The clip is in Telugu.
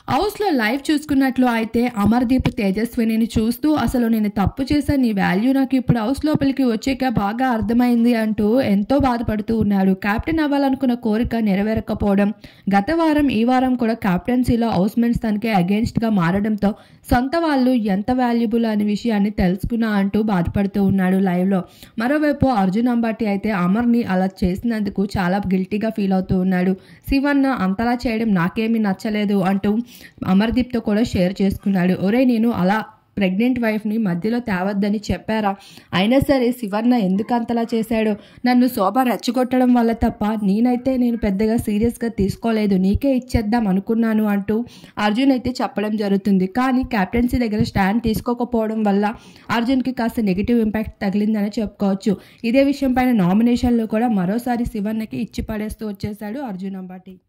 హౌస్‌లో లైవ్ చూసుకున్నట్లు అయితే అమర్‌దీప్ తేజస్వినిని చూస్తూ అసలు నేను తప్పు చేశాను. నీ వాల్యూ నాకు ఇప్పుడు హౌస్ లోపలికి వచ్చాక బాగా అర్థమైంది అంటూ ఎంతో బాధపడుతూ ఉన్నాడు. కెప్టెన్ అవ్వాలనుకున్న కోరిక నెరవేరకపోవడం, గత వారం ఈ వారం కూడా కెప్టెన్సీలో హౌస్‌మేట్స్ తనకే అగెయిన్స్ట్‌గా మారడంతో సొంత వాళ్ళు ఎంత వాల్యుబుల్ అనే విషయాన్ని తెలుసుకున్నా అంటూ బాధపడుతూ ఉన్నాడు లైవ్‌లో. మరోవైపు అర్జున్ అంబాటి అయితే అమర్‌ని అలా చేసినందుకు చాలా గిల్టీగా ఫీల్ అవుతూ ఉన్నాడు. శివన్న అంతలా చేయడం నాకేమీ నచ్చలేదు అంటూ అమర్‌దీప్‌తో కూడా షేర్ చేసుకున్నాడు. ఒరేయ్ నేను అలా ప్రెగ్నెంట్ వైఫ్‌ని మధ్యలో తేవద్దని చెప్పారా? అయినా సరే శివన్న ఎందుకు అంతలా చేశాడో నన్ను శోభ రెచ్చగొట్టడం వల్ల తప్ప నేను పెద్దగా సీరియస్‌గా తీసుకోలేదు. నీకే ఇచ్చేద్దాం అనుకున్నాను అంటూ అర్జున్ అయితే చెప్పడం జరుగుతుంది. కానీ కెప్టెన్సీ దగ్గర స్టాండ్ తీసుకోకపోవడం వల్ల అర్జున్‌కి కాస్త నెగెటివ్ ఇంపాక్ట్ తగిలిందని చెప్పుకోవచ్చు. ఇదే విషయం పైన నామినేషన్‌లో కూడా మరోసారి శివన్నకి ఇచ్చి పడేస్తూ వచ్చేశాడు అర్జున్ అంబాటి.